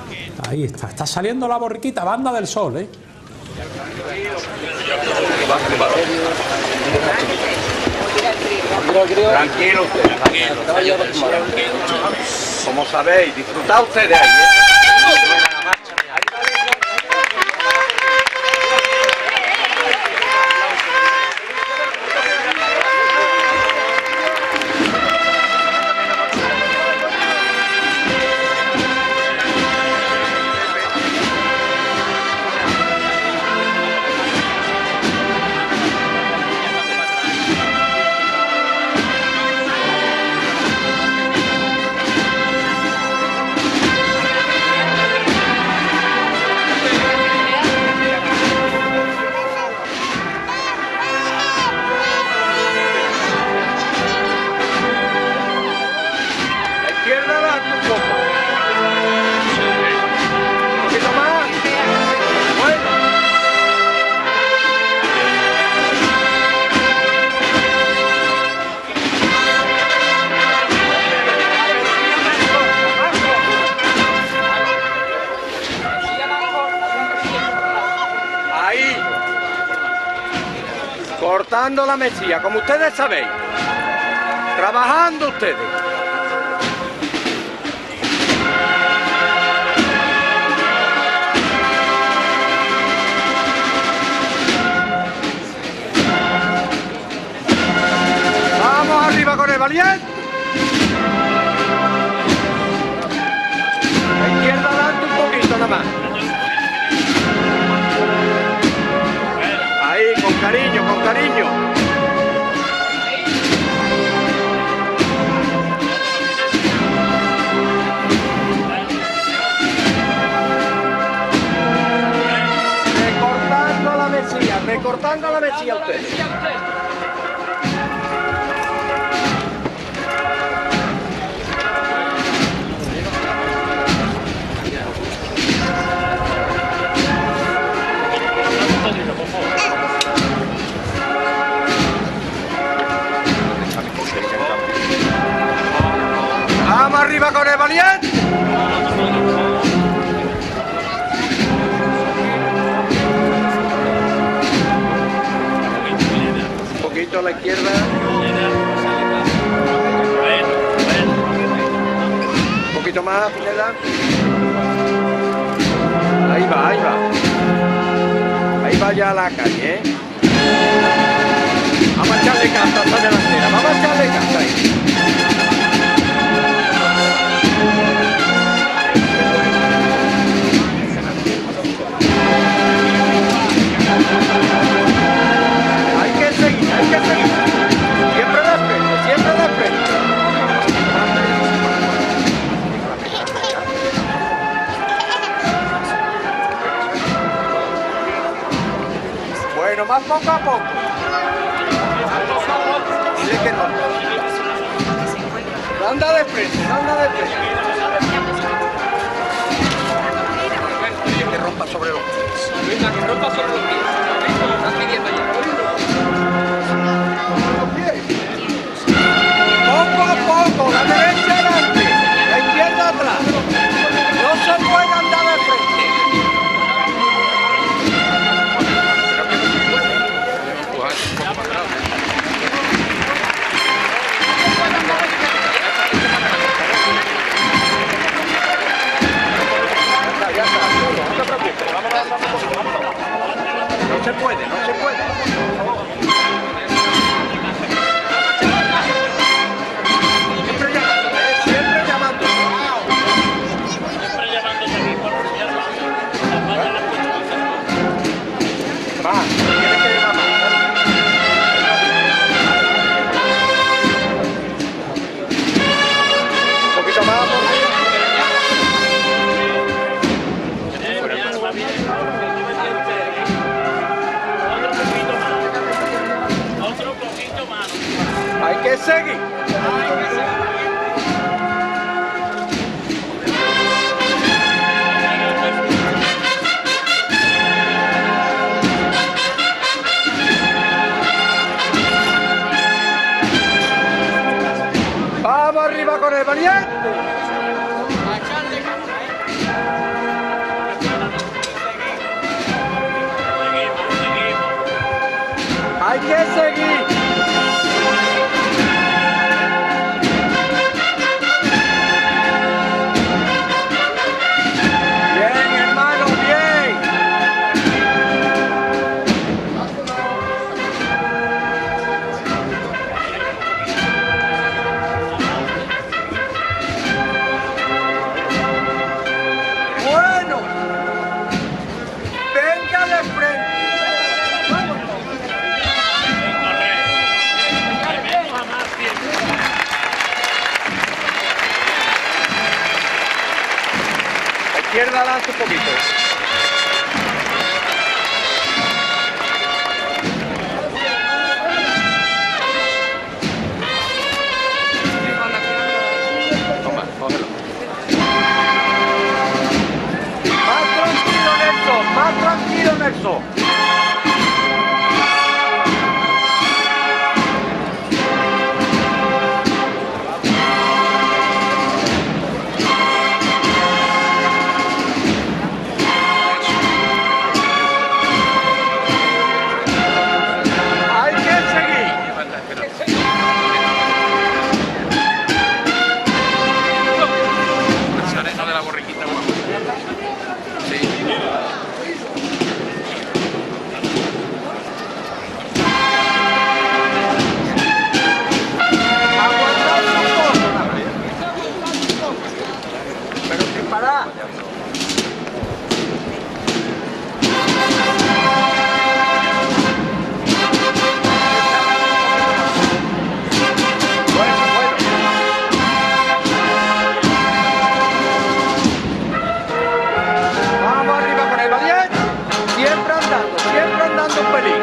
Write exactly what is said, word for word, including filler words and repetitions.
Ahí está, está saliendo la borriquita, Banda del Sol, ¿eh? Tranquilo usted, tranquilo. Como sabéis, disfrutad ustedes ahí, ¿eh? Cortando la mesilla, como ustedes sabéis. Trabajando ustedes. Vamos arriba con el valiente. La izquierda adelante un poquito nada más. Ahí, con cariño, con cariño. Recortando la mesilla, recortando la mesilla ustedes. Vamos arriba con el valiente. Un poquito a la izquierda. Un poquito más, Pineda. Ahí va, ahí va. Ahí va ya a la calle, ¿eh? Vamos a echarle casta a esta delantera. Vamos a echarle casta ahí. Hay que seguir, hay que seguir. Siempre de frente, siempre de frente. Bueno, más poco a poco. Dile que no. Anda de frente, anda de frente. Que rompa sobre los pies. Venga, que rompa sobre los pies. Estás pidiendo ya. Poco a poco, la derecha adelante, la izquierda atrás. No se puede andar de frente. No se puede, no se puede. Siempre llamando, ¿eh? Siempre llamando. Siempre llamando también por va, tiene que ir más. Un poquito más, por favor. Otro poquito más. Hay que seguir. Bien, hermano, bien. Bueno. Venga de frente. La izquierda lanza un poquito. Toma, cógelo. Más tranquilo, Nelson. Más tranquilo, Nelson. Hay que seguir. La arena de la borriquita. Sí. Aguantad un poco. Pero sin parar. Bueno, bueno. Vamos arriba con el bien. Siempre andando, siempre andando un pelín.